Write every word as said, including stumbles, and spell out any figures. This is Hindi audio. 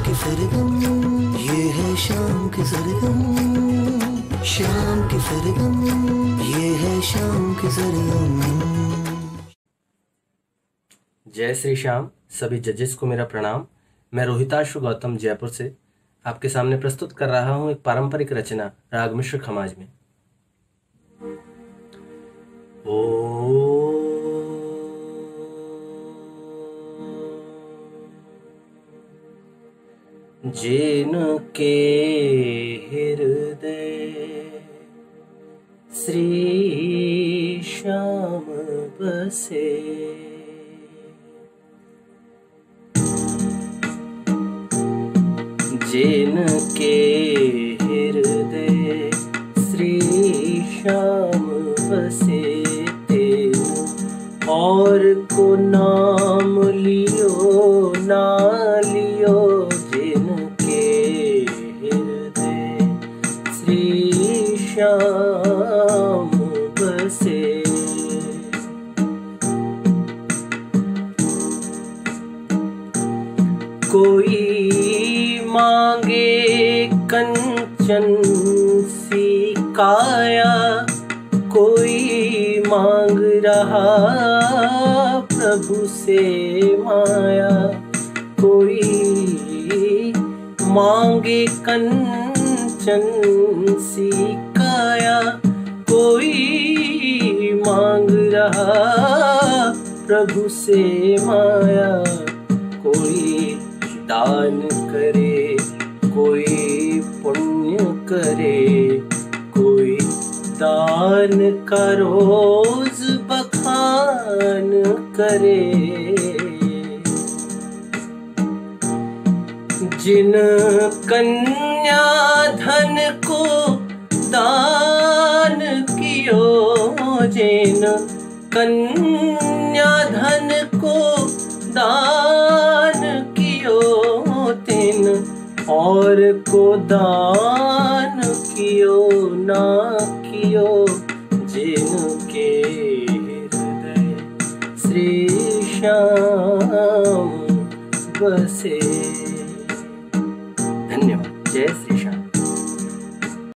के सरगम, ये है शाम के सरगम, शाम के सरगम, ये है शाम के सरगम। जय श्री श्याम। सभी जजेस को मेरा प्रणाम। मैं रोहिताशु गौतम जयपुर से आपके सामने प्रस्तुत कर रहा हूं एक पारंपरिक रचना राग मिश्र खमाज में। ओ जिनके हृदय श्री श्याम बसे, जिनके हृदय श्री श्याम बसे, तेन और को नाम लियो ना लियो, जिनके हृदय श्री श्याम बसे। कोई मांगे कंचन सी काया, कोई मांग रहा प्रभु से माया, कोई मांगे कंचन सी काया, कोई मांग रहा प्रभु से माया। कोई दान करे, कोई पुण्य करे, कोई दान का रोज बखान करे। जिन कन्या धन को दान कियो, जिन कन्या धन को दान कियो, तिन और को दान कियो ना कियो, जिनके हृदय श्री श्याम बसे।